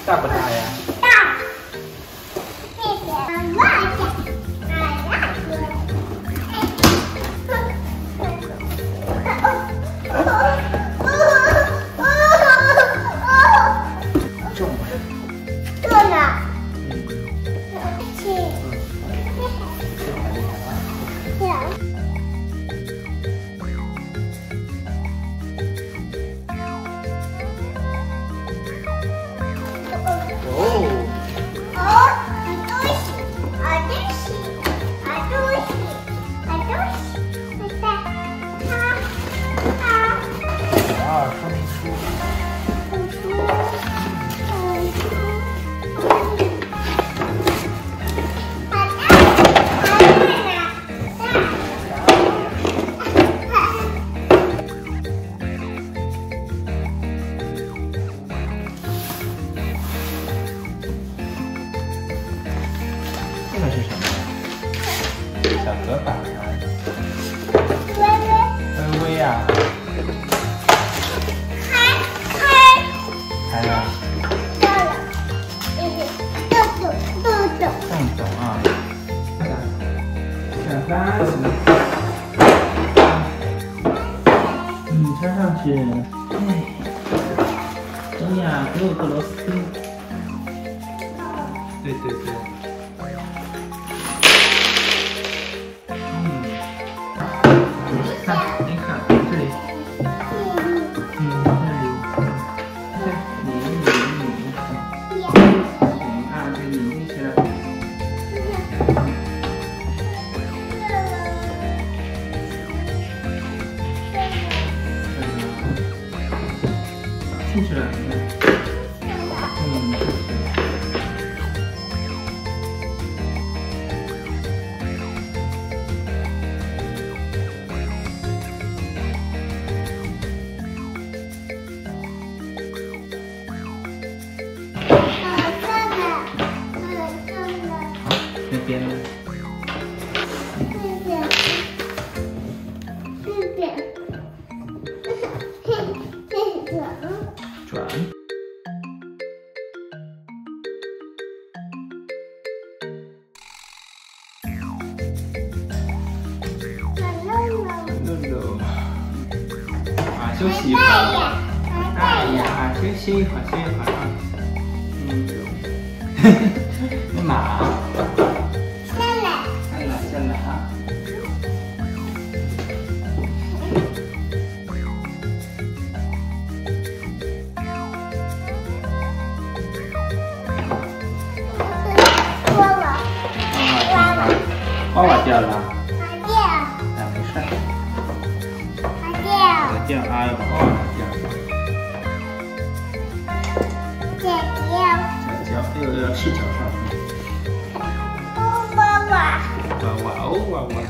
大不大呀？ 大。谢谢。我重吗？ 重呢。 说明书。这个是什么？小隔板啊。微微啊。开了。洞洞啊。小鸭子。穿上去。哎呀，给我个螺丝。对对对。看，你看这里。这里。拧起来。进去了，你看。那边呢？转。啊，休息一会儿。哎呀，歇一会儿，歇一会儿啊。那马。下来啊。娃娃掉了。哎，没事。掉啊，要把娃娃掉。脚要赤脚上。娃娃哦，娃娃。